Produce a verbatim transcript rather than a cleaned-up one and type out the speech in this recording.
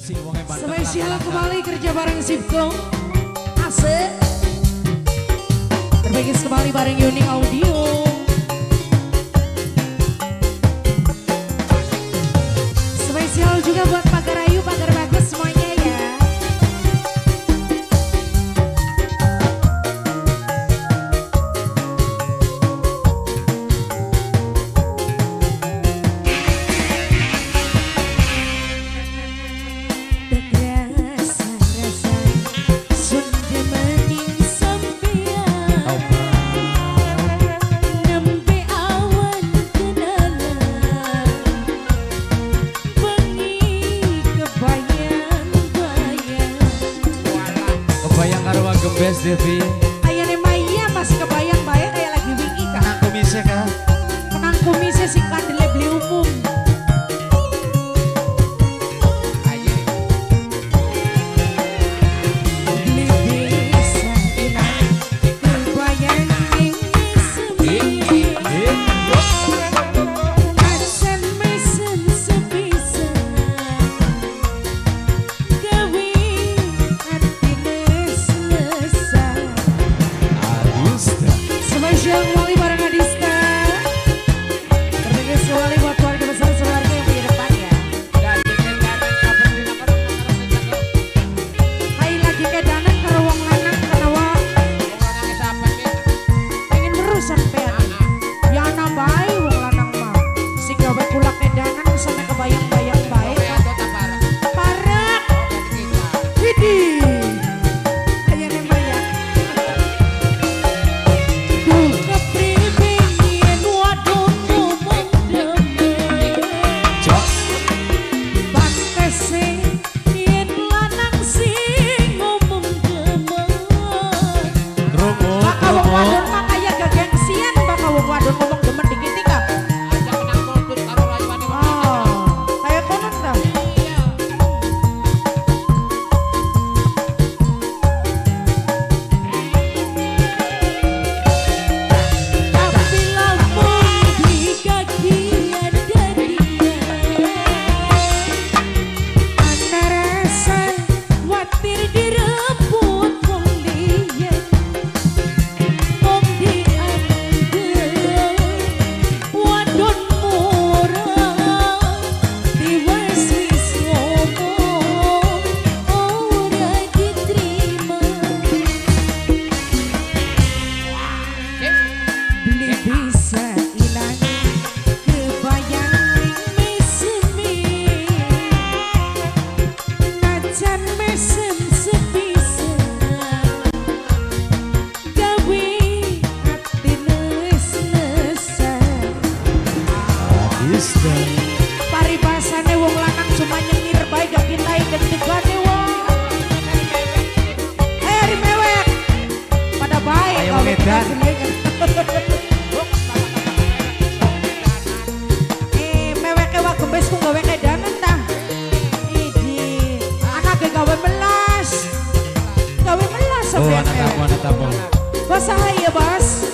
Spesial kembali kerja bareng Sipko Asik. Terbaik kembali bareng Yuning Audio. Spesial juga buat Pagar Ayu, Pagar Bagus semuanya ya. Gembes Devi ayane Maya masih kebayang bae kayak lagi wingi kah menang kumise kah menang kumise si kandele beli umum paribasane wong lanang cuma nyengir bae gak kintai deg-degane wong. Eh hari mewek pada baik ayo Medan. Eh meweke wak gembes ku gawe edanan tah. Idi anake gawe melas. Gawe melas oh anak tamu anak tamu Bos saya bos.